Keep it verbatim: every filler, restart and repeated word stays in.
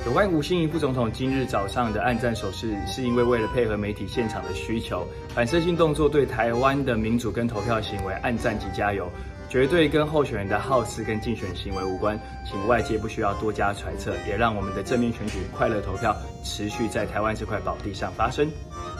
有关吴欣盈副总统今日早上的按赞手势，是因为为了配合媒体现场的需求，反射性动作对台湾的民主跟投票行为按赞及加油，绝对跟候选人的好事跟竞选行为无关，请外界不需要多加揣测，也让我们的正面选举、快乐投票持续在台湾这块宝地上发生。